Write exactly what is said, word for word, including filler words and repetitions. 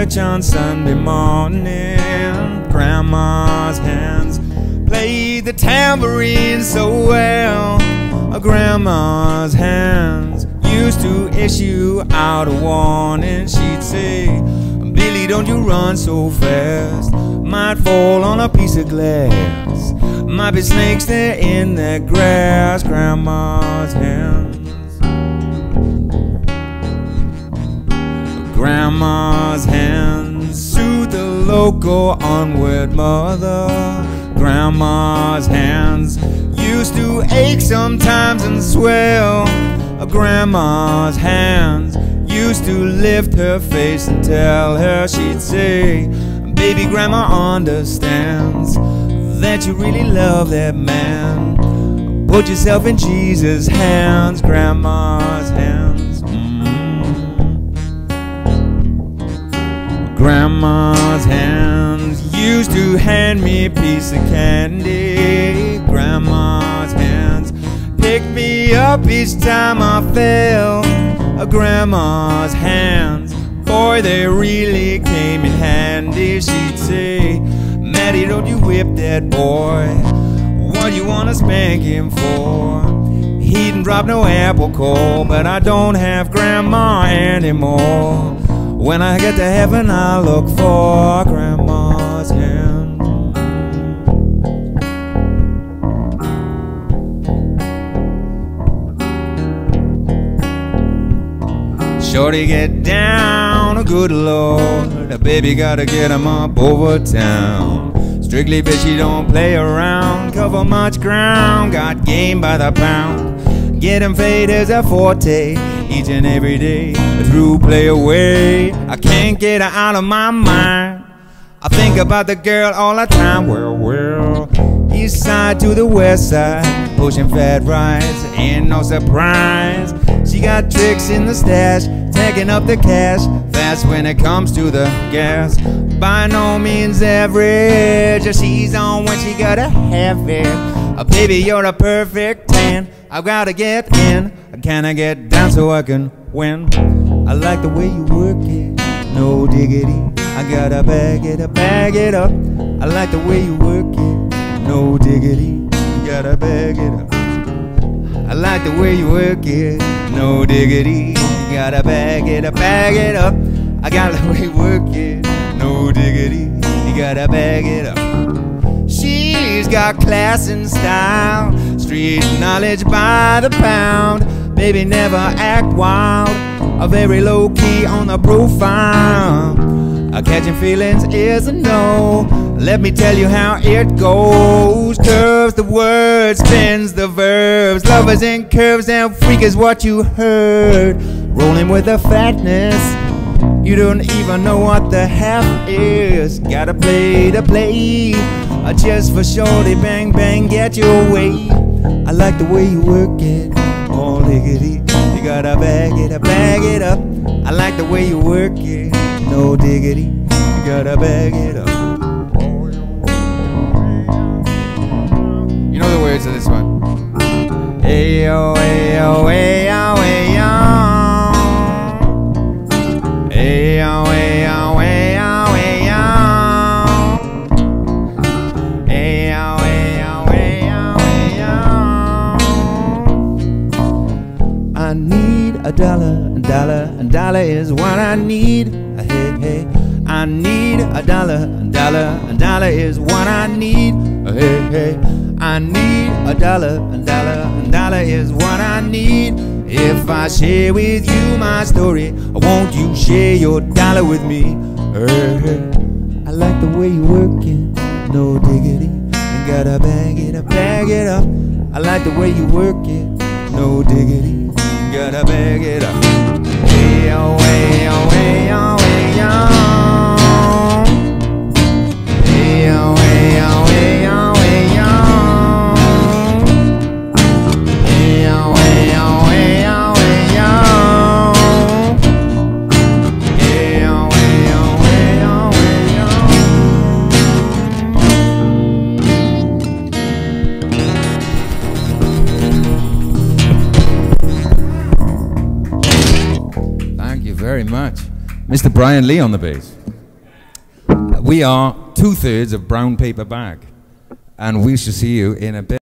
church on Sunday morning. Grandma's hands played the tambourine so well. Grandma's hands used to issue out a warning. She'd say, Billy, don't you run so fast, might fall on a piece of glass, might be snakes there in that grass. Grandma's hands, Grandma's hands soothe the local onward mother. Grandma's hands used to ache sometimes and swell. Grandma's hands used to lift her face and tell her, she'd say, baby, Grandma understands that you really love that man. Put yourself in Jesus' hands. Grandma's hands. Mm. Grandma's hands used to hand me a piece of candy. Grandma's hands picked me up each time I fell. Grandma's hands, boy, they really came in handy. She'd say, Maddie, don't you whip that boy, what you wanna spank him for? He didn't drop no apple core, but I don't have Grandma anymore. When I get to heaven, I'll look for Grandma's hand. Shorty, get down, oh good Lord, the baby gotta get him up over town. Strictly bitch, she don't play around, cover much ground, got game by the pound. Get him fade as a forte, each and every day, a true play away. I can't get her out of my mind, I think about the girl all the time. Well, well, east side to the west side, pushing fat rides, ain't no surprise. She got tricks in the stash, taking up the cash, fast when it comes to the gas. By no means average, she's on when she gotta have it. Oh, baby, you're a perfect ten, I've gotta get in. Can I get down so I can win? I like the way you work it, no diggity. I gotta bag it up, bag it up. I like the way you work it, no diggity. I gotta bag it up. I like the way you work it, no diggity. You gotta bag it up, bag it up. I got the way you work it, no diggity. You gotta bag it up. She's got class and style, street knowledge by the pound. Baby, never act wild, a very low key on the profile. A catching feelings is a no. Let me tell you how it goes. Curves the words, spins the verbs. Lovers in curves and freak is what you heard. Rolling with the fatness, you don't even know what the half is. Gotta play to play, uh, just for shorty, bang bang, get your way. I like the way you work it, oh diggity. You gotta bag it up, bag it up. I like the way you work it, no diggity. You gotta bag it up. You know the words of this one. Ayo, ayo, ayo, ayo. Ayo, ayo, ayo, ayo. Ayo, ayo, ayo, ayo. I need a dollar, a dollar, a dollar is what I need. Hey, hey. I need a dollar, a dollar, a dollar is what I need. Hey, hey. I need a dollar, a dollar, a dollar is what I need. If I share with you my story, won't you share your dollar with me? Hey, hey. I like the way you work it, no diggity. I gotta bag it up, bag it up. I like the way you work it, no diggity. Gotta bag it up. Hey, oh, hey, oh, hey, oh, hey, oh. Hey, oh, hey, oh, hey, oh, hey, oh. Hey, oh, hey, oh, hey, oh, hey, oh. Hey, oh, hey, oh, hey, oh, hey, oh. Thank you very much. Mister Brian Lee on the bass. We are two thirds of Brown Paper Bag, and we shall see you in a bit.